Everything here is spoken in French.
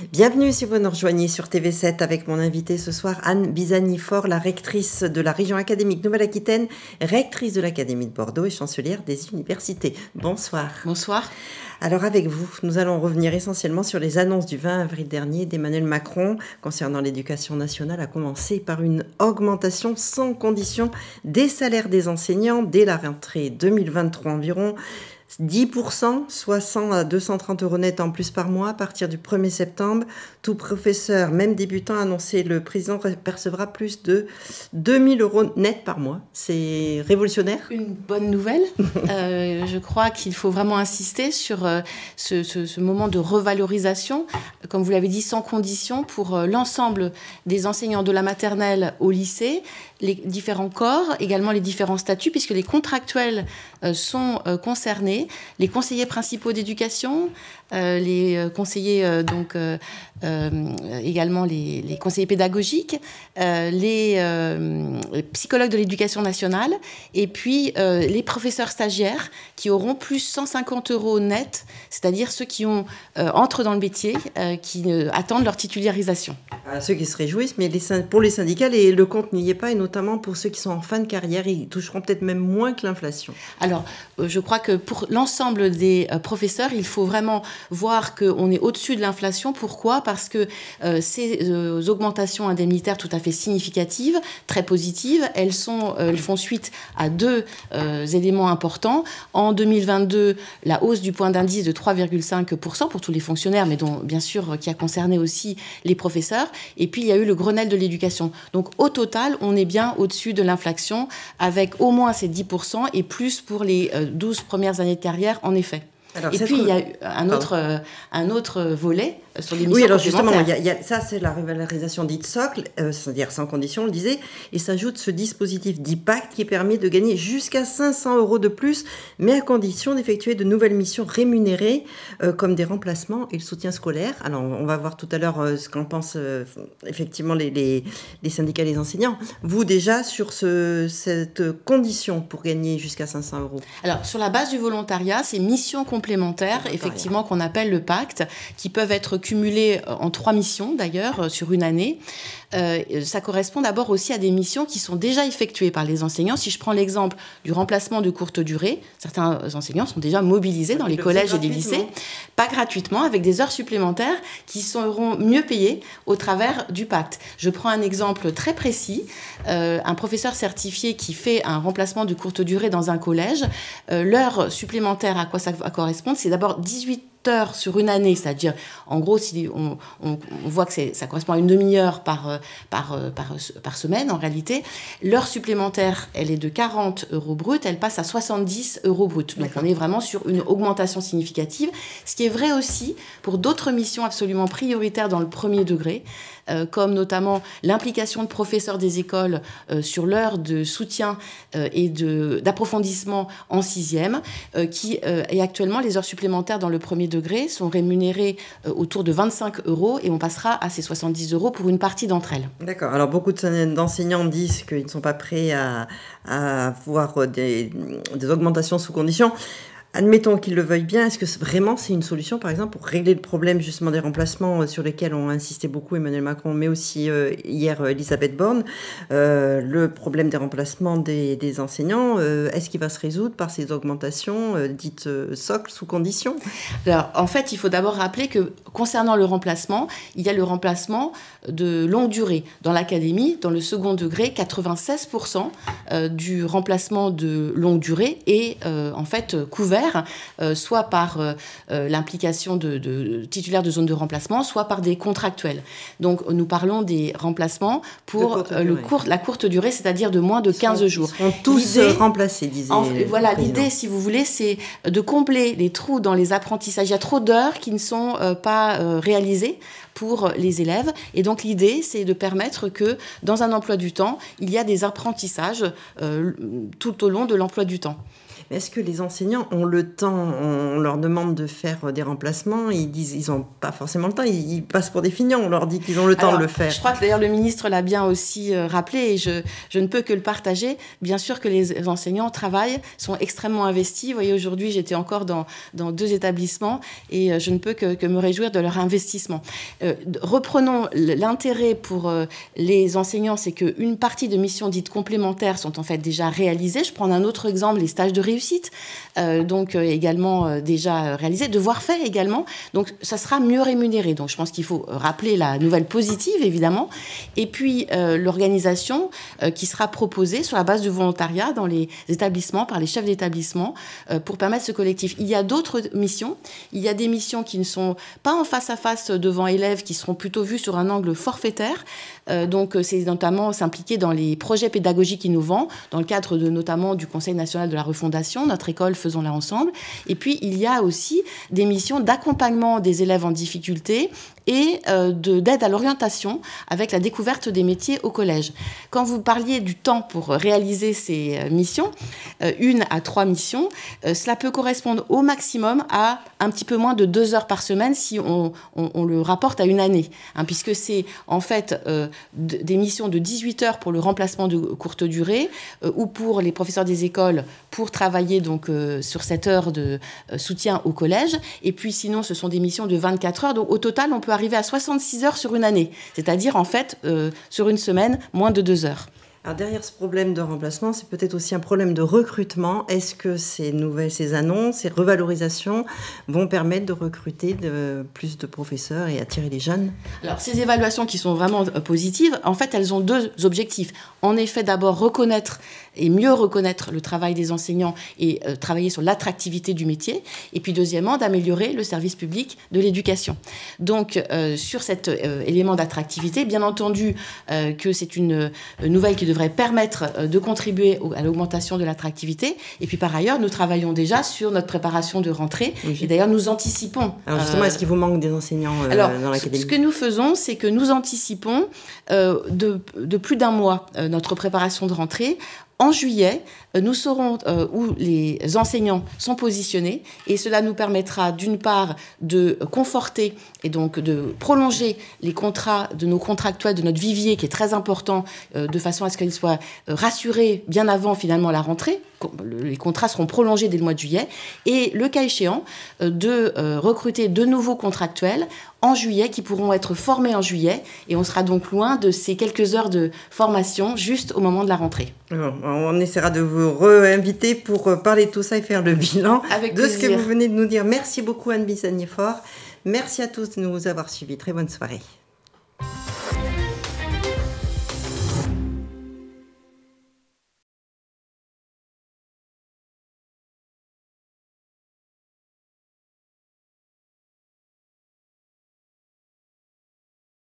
Bienvenue si vous nous rejoignez sur TV7 avec mon invitée ce soir, Anne Bizani-Faure, la rectrice de la région académique Nouvelle-Aquitaine, rectrice de l'Académie de Bordeaux et chancelière des universités. Bonsoir. Bonsoir. Alors avec vous, nous allons revenir essentiellement sur les annonces du 20 avril dernier d'Emmanuel Macron concernant l'éducation nationale, à commencer par une augmentation sans condition des salaires des enseignants dès la rentrée 2023 environ. 10%, soit 100 à 230 euros net en plus par mois à partir du 1er septembre. Tout professeur, même débutant, a annoncé le président percevra plus de 2000 euros net par mois. C'est révolutionnaire. Une bonne nouvelle. Je crois qu'il faut vraiment insister sur ce moment de revalorisation, comme vous l'avez dit, sans condition pour l'ensemble des enseignants de la maternelle au lycée, les différents corps, également les différents statuts, puisque les contractuels sont concernés, les conseillers principaux d'éducation, les conseillers également les conseillers pédagogiques, les psychologues de l'éducation nationale, et puis les professeurs stagiaires qui auront plus 150 euros net, c'est-à-dire ceux qui entrent dans le métier, qui attendent leur titularisation. Ceux qui se réjouissent, mais pour les syndicats, le compte n'y est pas, et notamment pour ceux qui sont en fin de carrière, ils toucheront peut-être même moins que l'inflation. Alors, je crois que pour l'ensemble des professeurs, il faut vraiment voir qu'on est au-dessus de l'inflation. Pourquoi ? Parce que ces augmentations indemnitaires tout à fait significatives, très positives, elles font suite à deux éléments importants. En 2022, la hausse du point d'indice de 3,5% pour tous les fonctionnaires, mais dont, bien sûr, qui a concerné aussi les professeurs. Et puis, il y a eu le Grenelle de l'éducation. Donc, au total, on est bien au-dessus de l'inflation, avec au moins ces 10% et plus pour les 12 premières années de carrière, en effet. Alors, et puis, il y a un autre volet sur les missions. Oui, alors justement, ça, c'est la revalorisation dite socle, c'est-à-dire sans condition, on le disait, et s'ajoute ce dispositif dit pacte qui permet de gagner jusqu'à 500 euros de plus, mais à condition d'effectuer de nouvelles missions rémunérées, comme des remplacements et le soutien scolaire. Alors, on va voir tout à l'heure ce qu'en pensent effectivement les syndicats et les enseignants. Vous, déjà, sur cette condition pour gagner jusqu'à 500 euros? Alors, sur la base du volontariat, c'est missions complémentaires, effectivement, qu'on appelle le pacte, qui peuvent être cumulées en 3 missions, d'ailleurs, sur une année. Ça correspond d'abord aussi à des missions qui sont déjà effectuées par les enseignants. Si je prends l'exemple du remplacement de courte durée, certains enseignants sont déjà mobilisés dans les collèges et les lycées, pas gratuitement, avec des heures supplémentaires qui seront mieux payées au travers du pacte. Je prends un exemple très précis. Un professeur certifié qui fait un remplacement de courte durée dans un collège, l'heure supplémentaire, à quoi ça va correspondre, c'est d'abord 18 heures sur une année, c'est-à-dire, en gros, si on voit que ça correspond à une demi-heure par semaine, en réalité, l'heure supplémentaire, elle est de 40 euros brut, elle passe à 70 euros brut. Donc, on est vraiment sur une augmentation significative, ce qui est vrai aussi pour d'autres missions absolument prioritaires dans le premier degré, comme notamment l'implication de professeurs des écoles sur l'heure de soutien et d'approfondissement en 6e, et actuellement, les heures supplémentaires dans le premier degré sont rémunérées autour de 25 euros et on passera à ces 70 euros pour une partie d'entre elles. D'accord. Alors, beaucoup d'enseignants disent qu'ils ne sont pas prêts à avoir des augmentations sous condition. Admettons qu'ils le veuillent bien. Est-ce que vraiment c'est une solution, par exemple, pour régler le problème justement des remplacements sur lesquels ont insisté beaucoup Emmanuel Macron, mais aussi hier Elisabeth Borne, le problème des remplacements des enseignants, est-ce qu'il va se résoudre par ces augmentations dites socles sous condition? Alors, en fait, il faut d'abord rappeler que concernant le remplacement, il y a le remplacement de longue durée. Dans l'académie, dans le second degré, 96% du remplacement de longue durée est en fait couvert soit par l'implication de titulaires de zone de remplacement, soit par des contractuels. Donc, nous parlons des remplacements pour la courte durée, c'est-à-dire de moins de 15 jours. Ils seront tous remplacés, disait. Voilà, l'idée, si vous voulez, c'est de combler les trous dans les apprentissages. Il y a trop d'heures qui ne sont pas réalisées pour les élèves. Et donc, l'idée, c'est de permettre que, dans un emploi du temps, il y a des apprentissages tout au long de l'emploi du temps. Mais est-ce que les enseignants ont le temps? On leur demande de faire des remplacements, ils disent ils n'ont pas forcément le temps, ils passent pour des feignants, on leur dit qu'ils ont le temps de le faire. Je crois que d'ailleurs le ministre l'a bien aussi rappelé et je ne peux que le partager. Bien sûr que les enseignants travaillent, sont extrêmement investis. Vous voyez, aujourd'hui, j'étais encore dans 2 établissements et je ne peux que me réjouir de leur investissement. Reprenons l'intérêt pour les enseignants, c'est qu'une partie de missions dites complémentaires sont en fait déjà réalisées. Je prends un autre exemple, les stages de réussite, donc également déjà réalisés, devoirs faits également. Donc ça sera mieux rémunéré. Donc je pense qu'il faut rappeler la nouvelle positive, évidemment. Et puis l'organisation qui sera proposée sur la base du volontariat dans les établissements, par les chefs d'établissement, pour permettre ce collectif. Il y a d'autres missions. Il y a des missions qui ne sont pas en face à face devant élèves, qui seront plutôt vues sur un angle forfaitaire. Donc c'est notamment s'impliquer dans les projets pédagogiques innovants, dans le cadre notamment du Conseil national de la refondation, notre école Faisons-la ensemble. Et puis il y a aussi des missions d'accompagnement des élèves en difficulté et d'aide à l'orientation avec la découverte des métiers au collège. Quand vous parliez du temps pour réaliser ces missions, 1 à 3 missions, cela peut correspondre au maximum à un petit peu moins de 2 heures par semaine si on le rapporte à une année, hein, puisque c'est en fait des missions de 18 heures pour le remplacement de courte durée ou pour les professeurs des écoles pour travailler donc sur cette heure de soutien au collège. Et puis sinon, ce sont des missions de 24 heures. Donc au total, on peut arriver à 66 heures sur une année, c'est-à-dire en fait sur une semaine, moins de 2 heures. Alors derrière ce problème de remplacement, c'est peut-être aussi un problème de recrutement. Est-ce que ces annonces, ces revalorisations vont permettre de recruter plus de professeurs et attirer les jeunes? Alors ces évaluations qui sont vraiment positives, en fait, elles ont 2 objectifs. En effet, d'abord reconnaître et mieux reconnaître le travail des enseignants et travailler sur l'attractivité du métier. Et puis deuxièmement, d'améliorer le service public de l'éducation. Donc sur cet élément d'attractivité, bien entendu que c'est une nouvelle qui devrait permettre de contribuer à l'augmentation de l'attractivité. Et puis par ailleurs, nous travaillons déjà sur notre préparation de rentrée. Oui. Et d'ailleurs, nous anticipons. Alors justement, est-ce qu'il vous manque des enseignants dans l'académie? Ce que nous faisons, c'est que nous anticipons de plus d'1 mois notre préparation de rentrée. En juillet, nous saurons où les enseignants sont positionnés et cela nous permettra d'une part de conforter et donc de prolonger les contrats de nos contractuels, de notre vivier qui est très important, de façon à ce qu'ils soient rassurés bien avant finalement la rentrée. Les contrats seront prolongés dès le mois de juillet et le cas échéant de recruter de nouveaux contractuels en juillet qui pourront être formés en juillet et on sera donc loin de ces quelques heures de formation juste au moment de la rentrée. On essaiera de vous réinviter pour parler de tout ça et faire le bilan de ce que vous venez de nous dire. Merci beaucoup Anne Bissagné-Faure. Merci à tous de nous avoir suivis. Très bonne soirée.